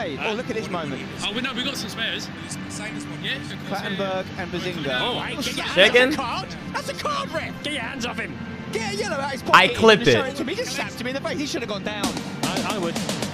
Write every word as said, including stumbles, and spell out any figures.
save. Uh, oh, look at this moment. Oh, we know we got some spares. Yeah, Clattenburg and Bazinga. Oh, right. Chicken. That's a card. That's a card, ref. Get your hands off him. Get a yellow out his pocket. I clipped Just it. show to me. He just slapped him in the face. He should have gone down. I, I would.